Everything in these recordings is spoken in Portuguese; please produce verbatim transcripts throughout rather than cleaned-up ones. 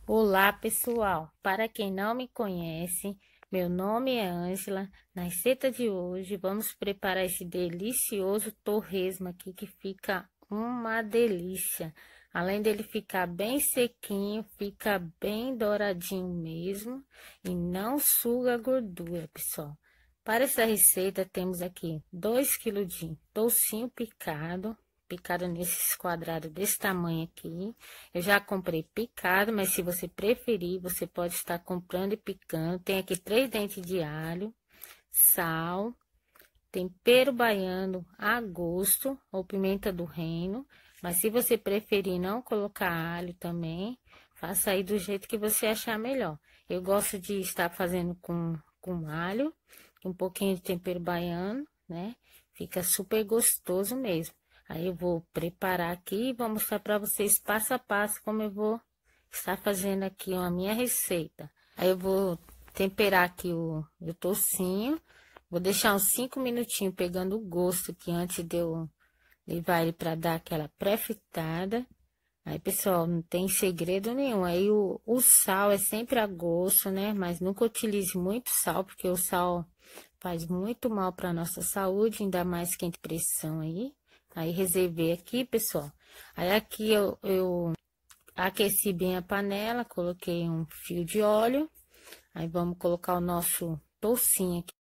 Olá, pessoal! Para quem não me conhece, meu nome é Ângela. Na receita de hoje, vamos preparar esse delicioso torresmo aqui que fica uma delícia. Além dele ficar bem sequinho, fica bem douradinho mesmo e não suga a gordura, pessoal. Para essa receita, temos aqui dois quilos de toucinho picado, picado nesses quadrados desse tamanho aqui. Eu já comprei picado, mas se você preferir, você pode estar comprando e picando. Tem aqui três dentes de alho, sal, tempero baiano a gosto, ou pimenta do reino. Mas se você preferir não colocar alho também, faça aí do jeito que você achar melhor. Eu gosto de estar fazendo com, com alho, um pouquinho de tempero baiano, né? Fica super gostoso mesmo. Aí eu vou preparar aqui e vou mostrar para vocês passo a passo como eu vou estar fazendo aqui a minha receita. Aí eu vou temperar aqui o, o toucinho, vou deixar uns cinco minutinhos pegando o gosto aqui antes de eu levar ele para dar aquela pré-fritada. Aí, pessoal, não tem segredo nenhum. Aí o, o sal é sempre a gosto, né? Mas nunca utilize muito sal, porque o sal faz muito mal para nossa saúde, ainda mais quem tem pressão aí. Aí, reservei aqui, pessoal. Aí, aqui eu, eu aqueci bem a panela, coloquei um fio de óleo. Aí, vamos colocar o nosso toucinho aqui.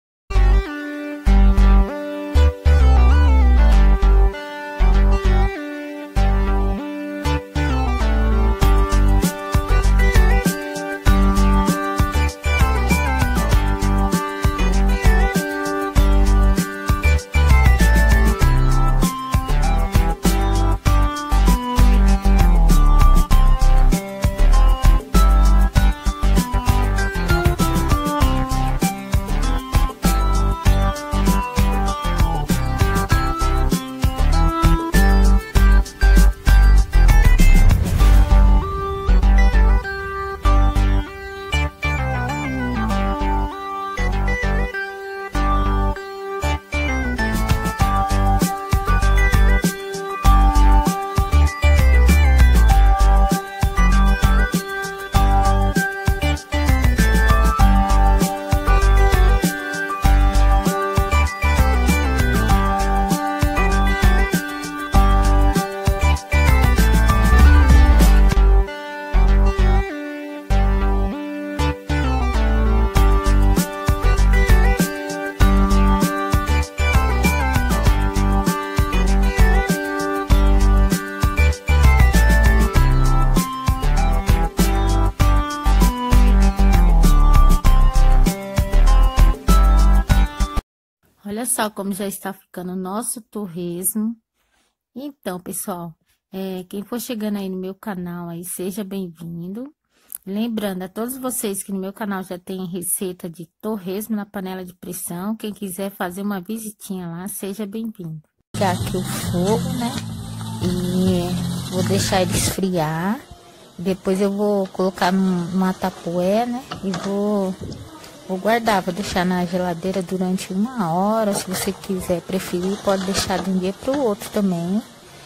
Olha só como já está ficando o nosso torresmo. Então, pessoal, é, quem for chegando aí no meu canal, aí seja bem-vindo. Lembrando a todos vocês que no meu canal já tem receita de torresmo na panela de pressão. Quem quiser fazer uma visitinha lá, seja bem-vindo. Vou ligar aqui o fogo, né? E vou deixar ele esfriar. Depois eu vou colocar numa tapoé, né? E vou... Vou guardar, vou deixar na geladeira durante uma hora. Se você quiser preferir, pode deixar de um dia para o outro também.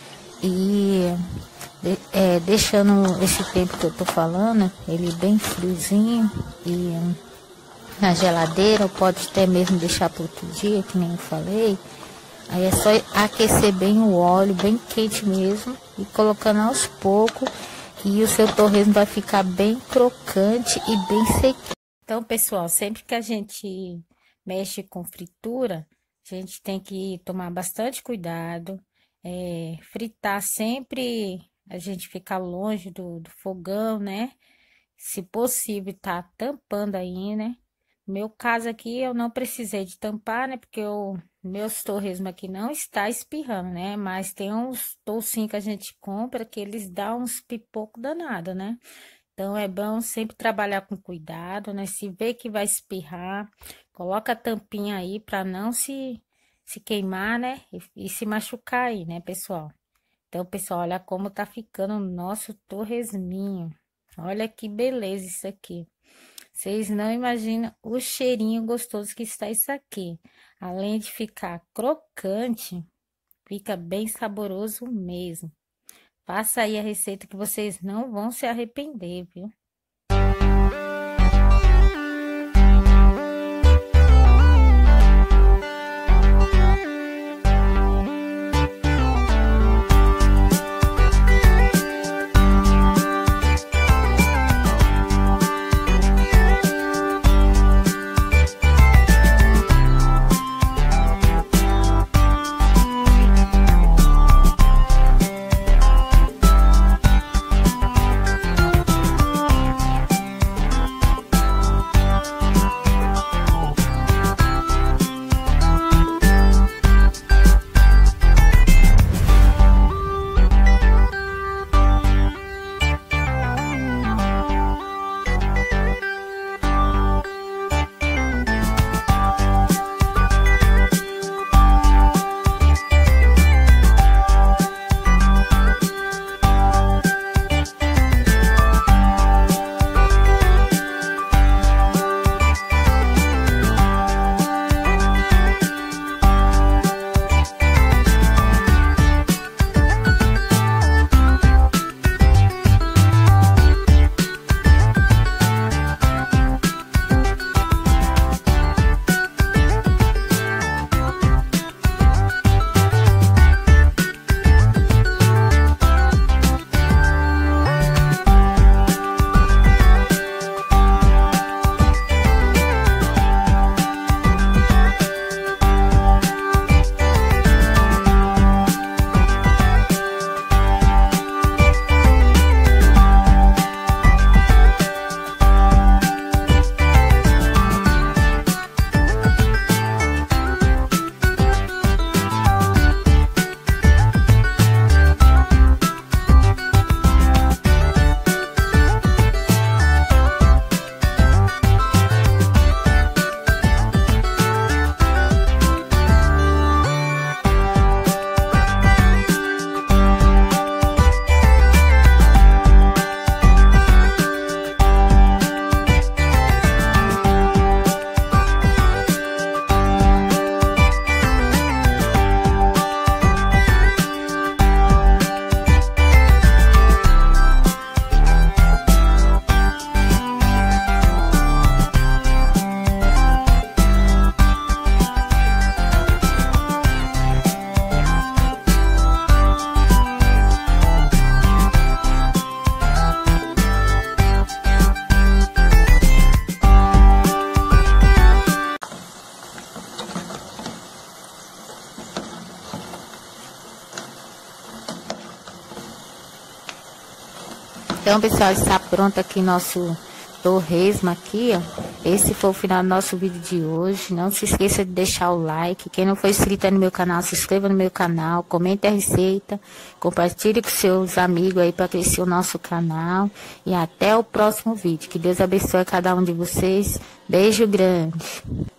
E é, deixando esse tempo que eu tô falando, ele bem friozinho e na geladeira, ou pode até mesmo deixar para outro dia, que nem eu falei. Aí é só aquecer bem o óleo, bem quente mesmo, e colocando aos poucos, e o seu torresmo vai ficar bem crocante e bem sequinho. Então, pessoal, sempre que a gente mexe com fritura, a gente tem que tomar bastante cuidado, é, fritar sempre, a gente ficar longe do, do fogão, né? Se possível, tá tampando aí, né? No meu caso aqui, eu não precisei de tampar, né? Porque o meus torresmos aqui não está espirrando, né? Mas tem uns toucinhos que a gente compra que eles dão uns pipoco danado, né? Então, é bom sempre trabalhar com cuidado, né? Se vê que vai espirrar, coloca a tampinha aí para não se, se queimar, né? E, e se machucar aí, né, pessoal? Então, pessoal, olha como tá ficando o nosso torresminho. Olha que beleza isso aqui. Vocês não imaginam o cheirinho gostoso que está isso aqui. Além de ficar crocante, fica bem saboroso mesmo. Faça aí a receita que vocês não vão se arrepender, viu? Então, pessoal, está pronto aqui nosso torresmo aqui, ó. Esse foi o final do nosso vídeo de hoje. Não se esqueça de deixar o like. Quem não for inscrito no meu canal, se inscreva no meu canal, comente a receita, compartilhe com seus amigos aí para crescer o nosso canal. E até o próximo vídeo. Que Deus abençoe cada um de vocês. Beijo grande.